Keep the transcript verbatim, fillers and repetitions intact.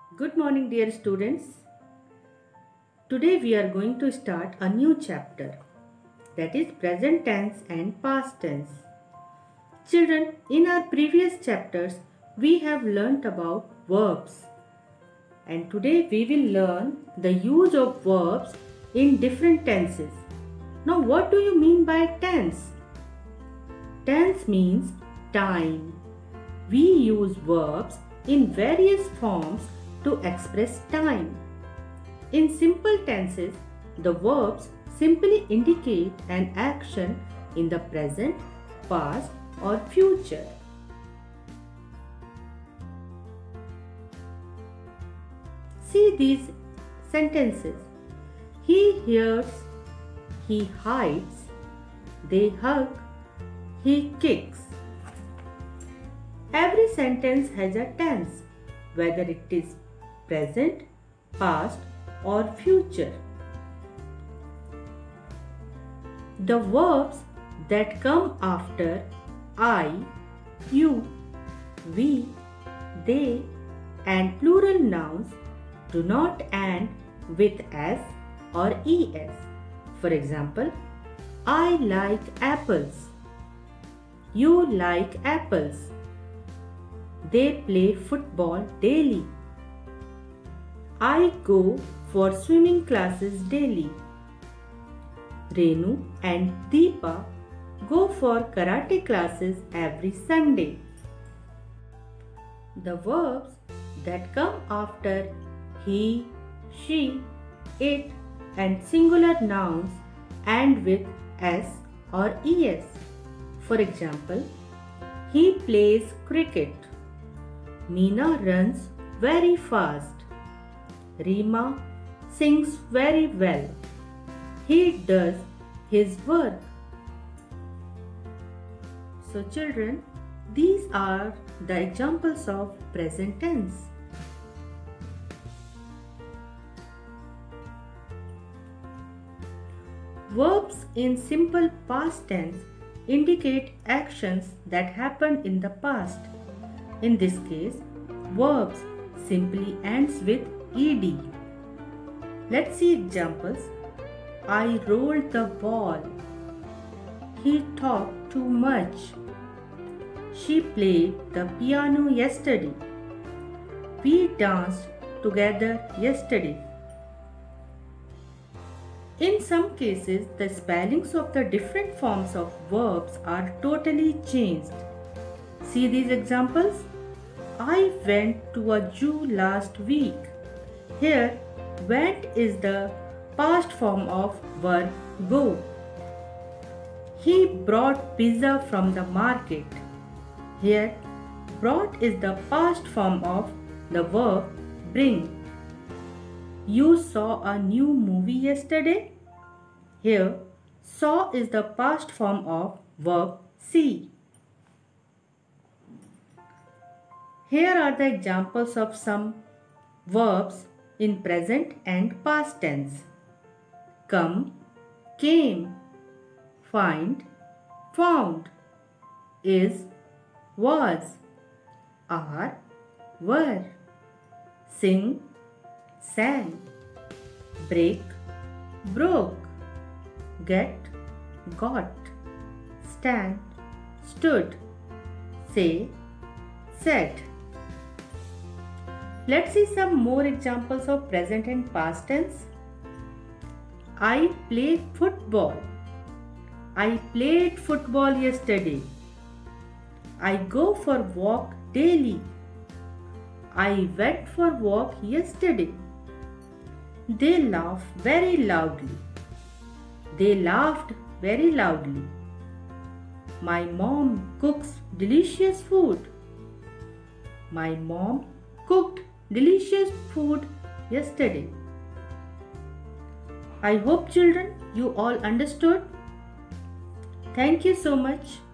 Good morning, dear students. Today we are going to start a new chapter, that is present tense and past tense. Children, in our previous chapters we have learnt about verbs, and today we will learn the use of verbs in different tenses. Now what do you mean by tense? Tense means time. We use verbs in various forms to express time. In simple tenses, the verbs simply indicate an action in the present, past, or future. See these sentences. He hears, he hides, they hug, he kicks. Every sentence has a tense, whether it is present, past, or future. The verbs that come after I, you, we, they, and plural nouns do not end with s or es. For example, I like apples. You like apples. They play football daily. I go for swimming classes daily. Renu and Deepa go for karate classes every Sunday. The verbs that come after he, she, it, and singular nouns end with s or es. For example, he plays cricket. Meena runs very fast. Rima sings very well. He does his work. So children, these are the examples of present tense. Verbs in simple past tense indicate actions that happened in the past. In this case, verbs simply ends with ed. Let's see examples. I rolled the ball. He talked too much. She played the piano yesterday. We danced together yesterday. In some cases, the spellings of the different forms of verbs are totally changed. See these examples. I went to a zoo last week. Here, went is the past form of verb go. He brought pizza from the market. Here, brought is the past form of the verb bring. You saw a new movie yesterday. Here, saw is the past form of verb see. Here are the examples of some verbs in present and past tense. Come, came, find, found, is, was, are, were, sing, sang, break, broke, get, got, stand, stood, say, said. Let's see some more examples of present and past tense. I played football. I played football yesterday. I go for walk daily. I went for walk yesterday. They laugh very loudly. They laughed very loudly. My mom cooks delicious food. My mom cooked delicious food yesterday. I hope children you all understood. Thank you so much.